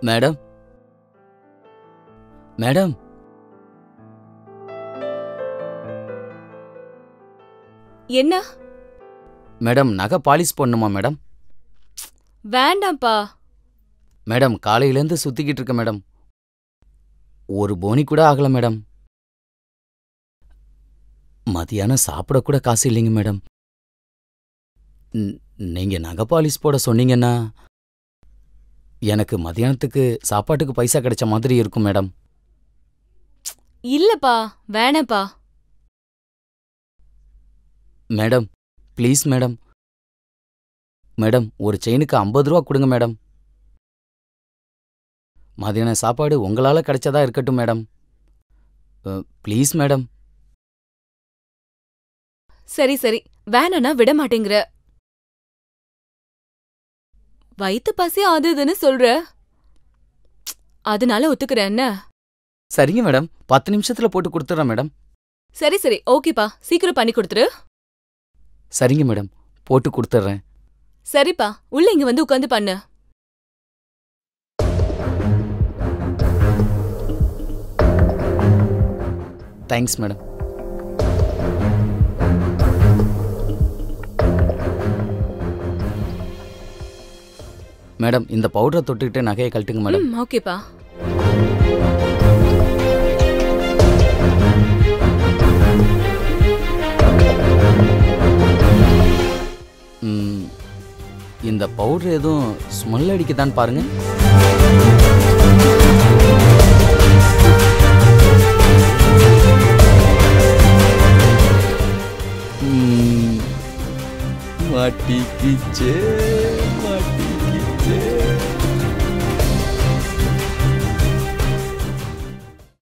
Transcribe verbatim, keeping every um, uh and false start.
Madam madam என்ன madam நகை polish பண்ணுமா மேடம்? வேண்டாம்ப்பா. மேடம் காலையிலேருந்து சுத்திக்கிட்டு இருக்க மேடம், ஒரு போனி கூட ஆகல மேடம். மதியானம் சாப்பிட கூட காசு இல்லைங்க மேடம். நீங்க நகை பாலிஷ் போட சொன்னீங்கன்னா எனக்கு மதியானத்துக்கு சாப்பாட்டுக்கு பைசா கிடைச்ச மாதிரி இருக்கும் மேடம். இல்லப்பா, வேணாப்பா. Madam please madam. மேடம் ஒரு செயினுக்கு ஐம்பது ரூபா கொடுங்க மேடம். மதியான சாப்பாடு உங்களால கிடைச்சதா இருக்கட்டும் மேடம். Please madam. சரி சரி, வேணும்னா விட மாட்டேங்கிற. வயித்து பசி அது இதுன்னு சொல்ற, அதனால ஒத்துக்கிறேன். என்ன? சரிங்க மேடம், பத்து நிமிஷத்துல போட்டு கொடுத்துறேன் மேடம். சரி சரி, ஓகேப்பா, சீக்கிரம் பண்ணி கொடுத்துரு. சரிங்க மேடம், போட்டு கொடுத்துட்றேன். சரிப்பா, உள்ள இங்க வந்து உட்காந்து பண்ணு. Thanks madam. மேடம் இந்த பவுடரை தொட்டுக்கிட்டு நகையை கழட்டுங்க மேடம். ஓகேப்பா. இந்த பவுடர் எதுவும் ஸ்மெல் அடிக்குதான்னு பாருங்க. மாட்டிக்கிச்சே மாட்டிக்கிச்சே